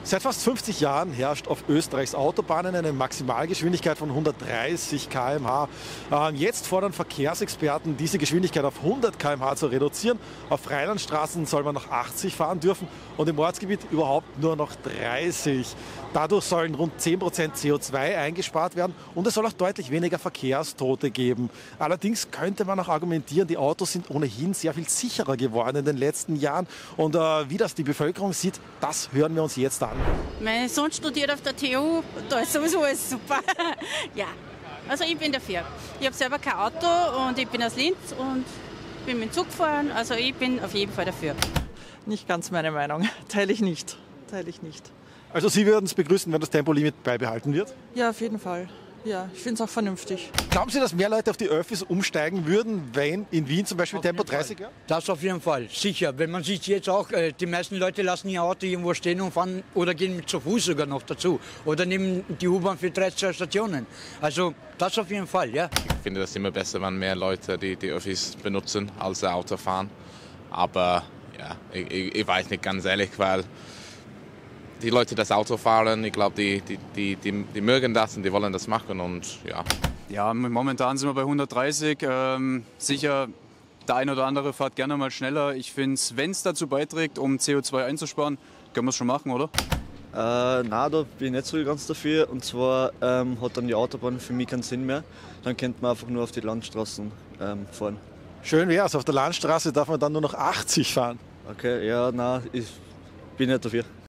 Seit fast 50 Jahren herrscht auf Österreichs Autobahnen eine Maximalgeschwindigkeit von 130 km/h. Jetzt fordern Verkehrsexperten, diese Geschwindigkeit auf 100 km/h zu reduzieren. Auf Rheinlandstraßen soll man noch 80 fahren dürfen und im Ortsgebiet überhaupt nur noch 30. Dadurch sollen rund 10% CO2 eingespart werden und es soll auch deutlich weniger Verkehrstote geben. Allerdings könnte man auch argumentieren, die Autos sind ohnehin sehr viel sicherer geworden in den letzten Jahren. Und wie das die Bevölkerung sieht, das hören wir uns jetzt an. Mein Sohn studiert auf der TU, da ist sowieso alles super. Ja, also ich bin dafür. Ich habe selber kein Auto und ich bin aus Linz und bin mit dem Zug gefahren, also ich bin auf jeden Fall dafür. Nicht ganz meine Meinung, teile ich nicht. Also Sie würden es begrüßen, wenn das Tempolimit beibehalten wird? Ja, auf jeden Fall. Ja, ich finde es auch vernünftig. Glauben Sie, dass mehr Leute auf die Öffis umsteigen würden, wenn in Wien zum Beispiel Tempo 30 wäre? Das auf jeden Fall, sicher. Wenn man sieht jetzt auch, die meisten Leute lassen ihr Auto irgendwo stehen und fahren oder gehen zu Fuß sogar noch dazu. Oder nehmen die U-Bahn für 13 Stationen. Also das auf jeden Fall, ja. Ich finde das immer besser, wenn mehr Leute die Öffis benutzen als Auto fahren. Aber ja, ich weiß nicht ganz ehrlich, weil die Leute das Auto fahren, ich glaube, die mögen das und die wollen das machen und ja. Ja, momentan sind wir bei 130. Sicher, der eine oder andere fährt gerne mal schneller. Ich finde es, wenn es dazu beiträgt, um CO2 einzusparen, können wir es schon machen, oder? Nein, da bin ich nicht so ganz dafür. Und zwar hat dann die Autobahn für mich keinen Sinn mehr. Dann könnte man einfach nur auf die Landstraßen fahren. Schön wäre es, auf der Landstraße darf man dann nur noch 80 fahren. Okay, ja, nein, ich bin nicht dafür.